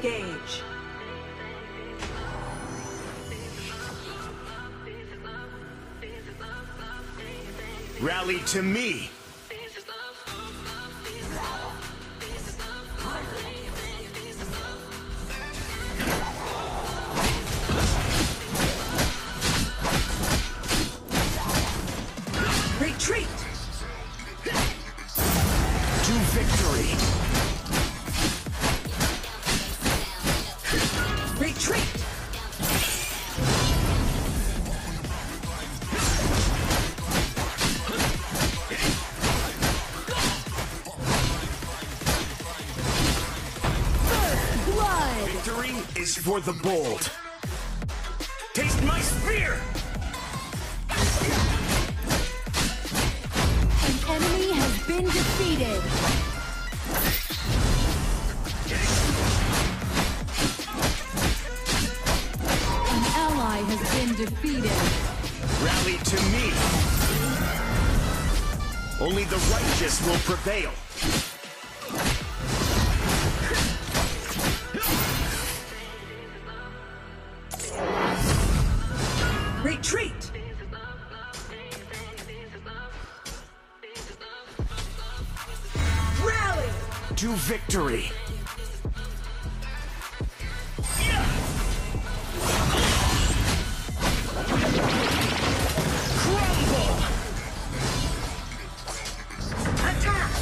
Engage. Rally to me! Retreat! To victory! Retreat! Victory is for the bold. Taste my spear! An enemy has been defeated. An ally has been defeated. Rally to me! Only the righteous will prevail. Retreat! Rally! To victory! Crumble! Attack!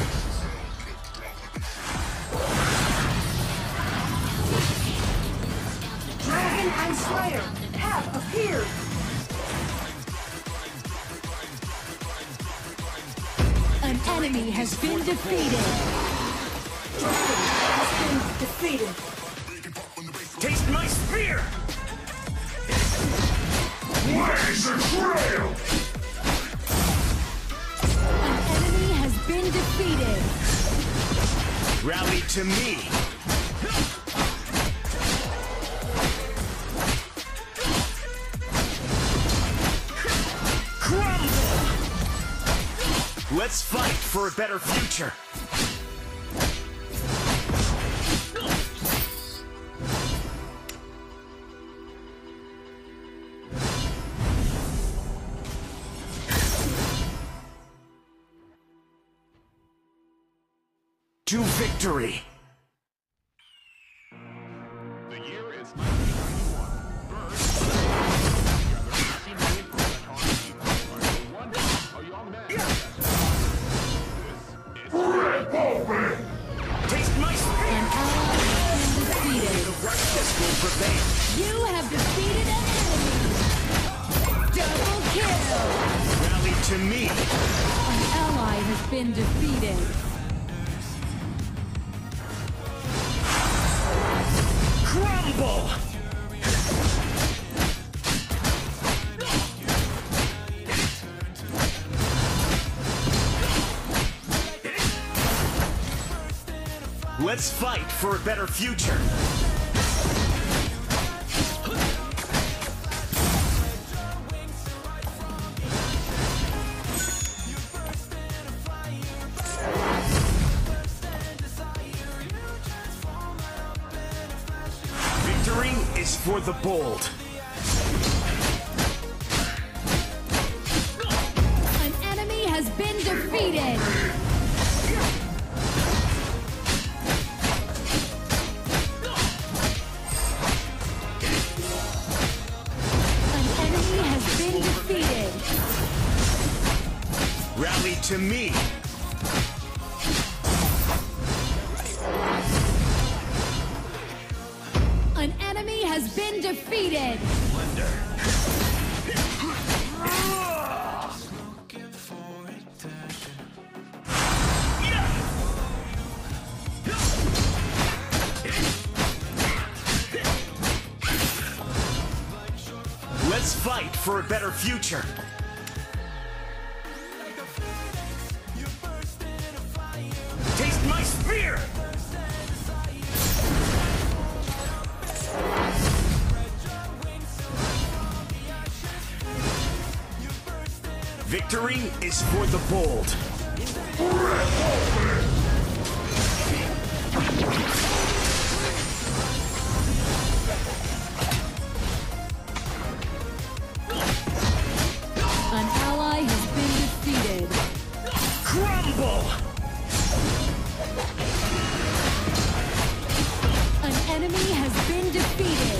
Dragon and Slayer have appeared! An enemy has been defeated. Dragon has been defeated! Taste my spear! Blaze the trail! An enemy has been defeated. Rally to me! Crumble! Let's fight for a better future! To victory! The year is 1991. Bird, a young man. Red Pulpit! Taste my spear! An ally has been defeated. The righteous will prevail! You have defeated an enemy. Double kill. Rally to me! An ally has been defeated. Crumble! Let's fight for a better future! Victory is for the bold. An enemy has been defeated. An enemy has been defeated. Rally to me! An enemy has been defeated. Let's fight for a better future! Taste my spear! Victory is for the bold. been defeated.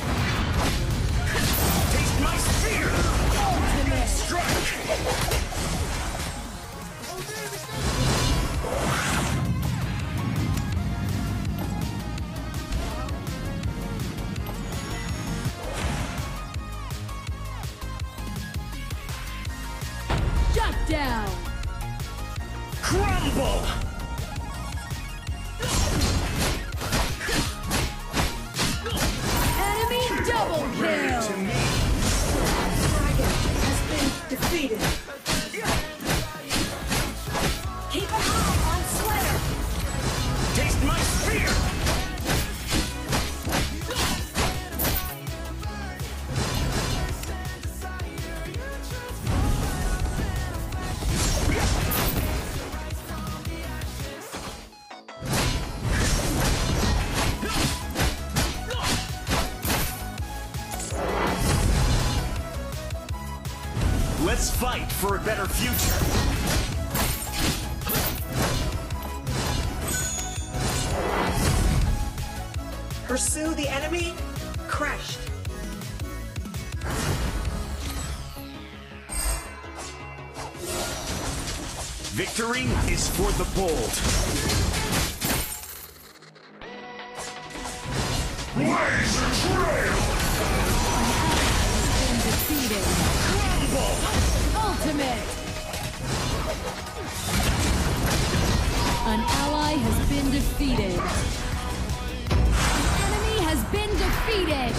Taste my spear! Ultimate. Strike! Shut down. Crumble! Enemy double kill. To me! Dragon has been defeated. Keep an eye on Slayer. Taste my spear! Let's fight for a better future. Pursue the enemy. Crashed. Victory is for the bold. Laser trail! Been defeated. Crumble! Ultimate. An ally has been defeated. An enemy has been defeated.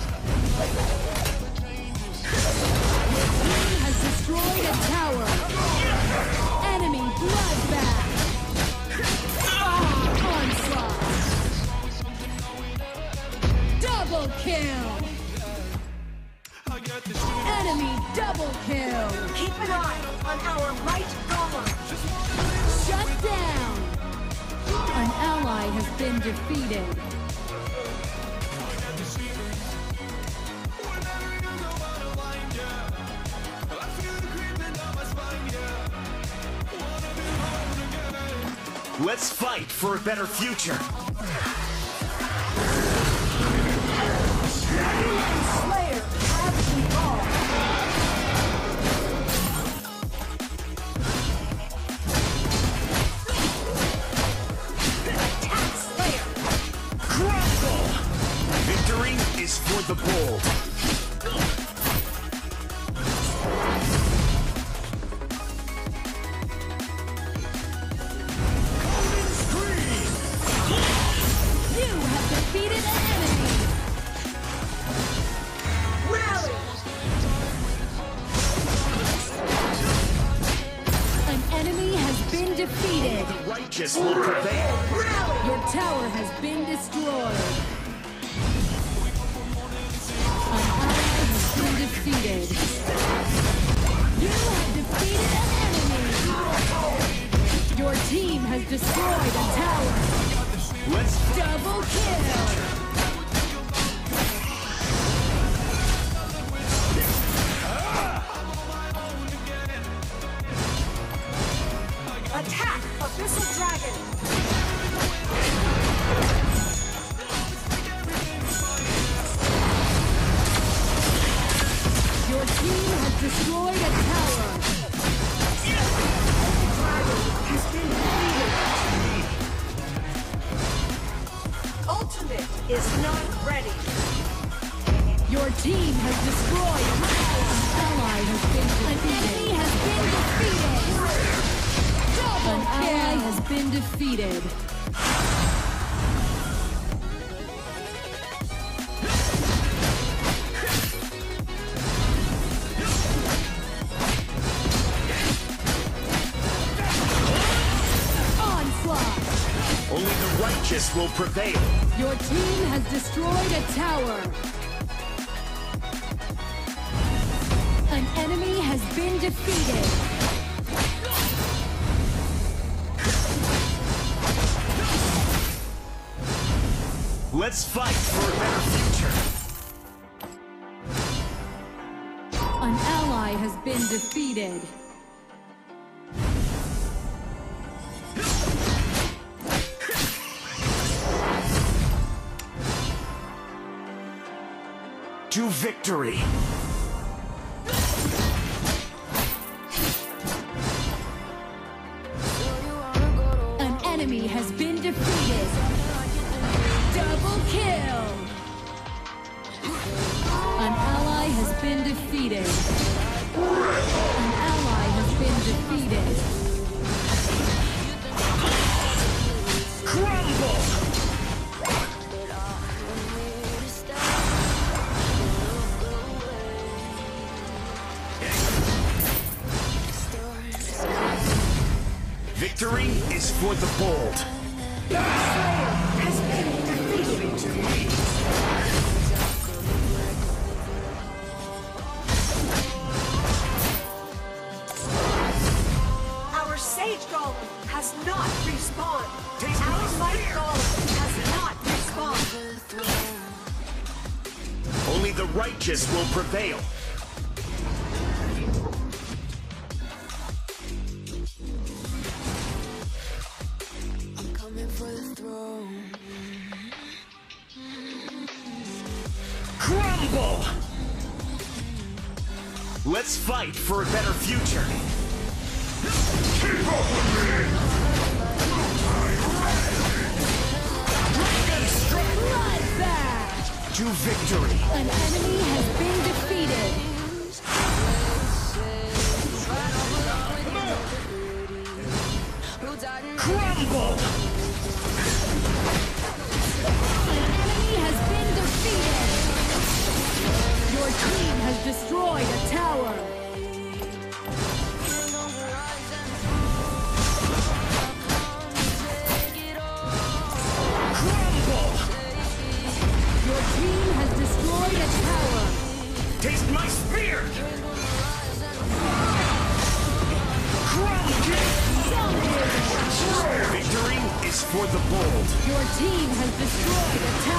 Your team has destroyed a tower. Enemy bloodbath. Onslaught. Double kill. Enemy double kill. Keep an eye on our right golem. Shut down. An ally has been defeated. Let's fight for a better future. Slayer have evolved. Attack Slayer. Crumble! Victory is for the bold. You have defeated an enemy. Rally. An enemy has been defeated. The righteous will prevail. Rally. Your tower has been destroyed. An ally has been defeated. You have defeated an enemy. Your team has destroyed a tower. Let's Double kill. Attack Abyssal Dragon. Your team has destroyed a tower. Dragon has been defeated. Ultimate is not ready. Your team has destroyed a tower. An ally has been defeated. An enemy has been defeated. Double kill. An ally has been defeated. Onslaught. only the righteous will prevail. Your team has destroyed a tower. An enemy has been defeated. Let's fight for a better future. An ally has been defeated. to victory. An enemy has been defeated. Double kill. An ally has been defeated. An ally has been defeated. Crumble! Victory is for the bold. Slayer has been defeated. Our Sage Golem has not respawned. Our Light Golem has not respawned. Only the righteous will prevail. Crumble! Let's fight for a better future. Keep up with me! Bloodbath! To victory. An enemy has been defeated. Crumble! An enemy has been defeated. Your team has destroyed a tower. Crumble! Your team has destroyed a tower. Taste my spear! Crumble! Victory is for the bold. Your team has destroyed a tower.